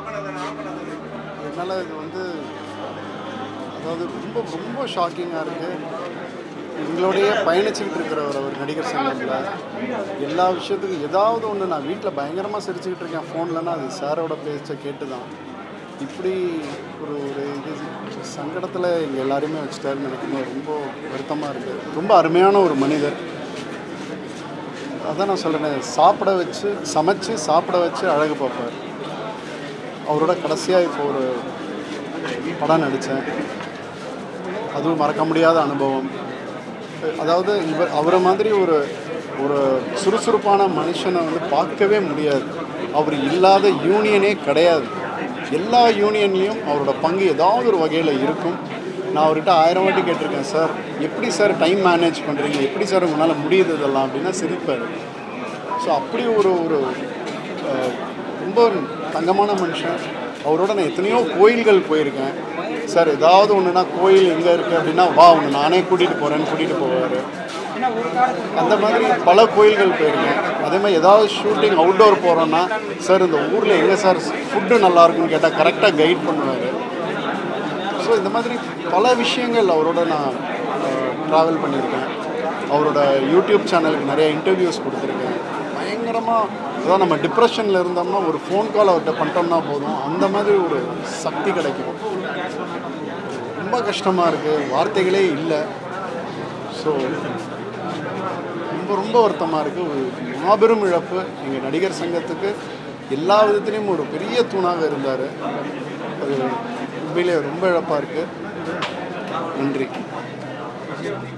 என்னால் இது வந்து அதாவது ரொம்ப ரொம்ப ஷாக்கிங்காக இருக்குது. எங்களோடையே பயணிச்சுக்கிட்டு இருக்கிறவர் அவர் நடிகர் சங்கத்தில் எல்லா விஷயத்துக்கும் ஏதாவது ஒன்று நான் வீட்டில் பயங்கரமாக சிரிச்சுக்கிட்டு இருக்கேன் ஃபோன்லன்னா அது சாரோட பேச்சை கேட்டு தான் இப்படி ஒரு ஒரு இது சங்கடத்தில் எங்கள் எல்லாருமே வச்சுட்டாருன்னு நினைக்கும்போது ரொம்ப வருத்தமாக இருக்குது. ரொம்ப அருமையான ஒரு மனிதர். அதான் நான் சொல்கிறேன், சாப்பிட வச்சு சமைச்சு சாப்பிட வச்சு அழகு பார்ப்பார். அவரோட கடைசியாக இப்போ ஒரு படம் நடித்தேன், அதுவும் மறக்க முடியாத அனுபவம். அதாவது அவரை மாதிரி ஒரு ஒரு சுறுசுறுப்பான மனுஷனை வந்து பார்க்கவே முடியாது. அவர் இல்லாத யூனியனே கிடையாது. எல்லா யூனியன்லேயும் அவரோட பங்கு ஏதாவது ஒரு வகையில் இருக்கும். நான் அவர்கிட்ட 1000 வாட்டி கேட்டிருக்கேன், சார் எப்படி சார் டைம் மேனேஜ் பண்ணுறீங்க, எப்படி சார் உங்களால் முடியுது இதெல்லாம் அப்படின்னா சிரிப்பார். ஸோ அப்படி ஒரு ஒரு ரொம்ப தங்கமான மனுஷன். அவரோட நான் எத்தனையோ கோயில்கள் போயிருக்கேன். சார் ஏதாவது ஒன்றுனா கோயில் எங்கே இருக்குது அப்படின்னா வா ஒன்று நானே கூட்டிகிட்டு போகிறேன்னு கூட்டிகிட்டு போவார். அந்த மாதிரி பல கோயில்கள் போயிருக்கேன். அதே மாதிரி ஏதாவது ஷூட்டிங் அவுட்டோர் போகிறோன்னா சார் இந்த ஊரில் எங்கே சார் ஃபுட்டு நல்லாயிருக்குன்னு கேட்டால் கரெக்டாக கைட் பண்ணுவார். ஸோ இந்த மாதிரி பல விஷயங்கள் அவரோட நான் ட்ராவல் பண்ணியிருக்கேன். அவரோட யூடியூப் சேனலுக்கு நிறைய இன்டர்வியூஸ் கொடுத்துருக்கேன். பயங்கரமாக அதாவது நம்ம டிப்ரெஷனில் இருந்தோம்னா ஒரு ஃபோன் கால் அவர்கிட்ட பண்ணிட்டோம்னா போதும், அந்த மாதிரி ஒரு சக்தி கிடைக்கும். ரொம்ப கஷ்டமாக இருக்குது, வார்த்தைகளே இல்லை. ஸோ ரொம்ப ரொம்ப வருத்தமாக இருக்குது. ஒரு மாபெரும் இழப்பு. எங்கள் நடிகர் சங்கத்துக்கு எல்லா விதத்துலேயும் ஒரு பெரிய தூணாக இருந்தார். அது உண்மையிலே ரொம்ப இழப்பாக இருக்குது. நன்றி.